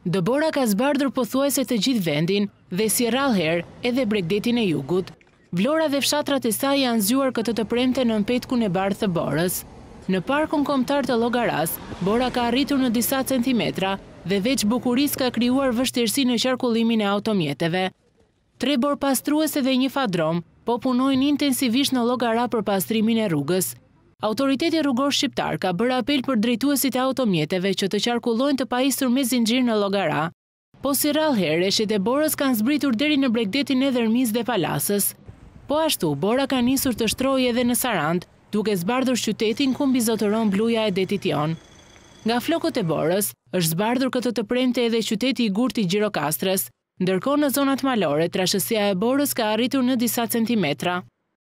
Dëbora ka zbardhur pothuajse të gjithë vendin dhe si rrallëherë edhe Bregdetin e Jugut. Vlora dhe fshatrat e saj janë zgjuar këtë të premte në petkun e bardhë të Borës. Në parkun kombëtar të Llogaras, bora ka arritur në disa centimetra dhe veç bukurisë ka krijuar vështirësi në qarkullimin e automjeteve. 3 borë pastruese dhe një fadrom po punojnë intensivisht në Llogara për pastrimin e rrugës. Autoriteti rrugor shqiptar ka bërë apel për drejtuesit e automjeteve që të qarkullojnë të pajisur me zinxhir në Llogara. Po si rrallëherë, reshjet e borës kanë zbritur deri në Bregdetin e Dërmis dhe Palasës. Po ashtu, bora ka nisur të shtrojë edhe në Sarand, duke zbardhur qytetin ku mbizotëron bluja e detit jon. Nga flokët e borës, është zbardhur këtë të premte edhe qyteti i gurtë i Gjirokastrës, ndërkohë në zonat malore trashësia e borës ka arritur në disa centimetra.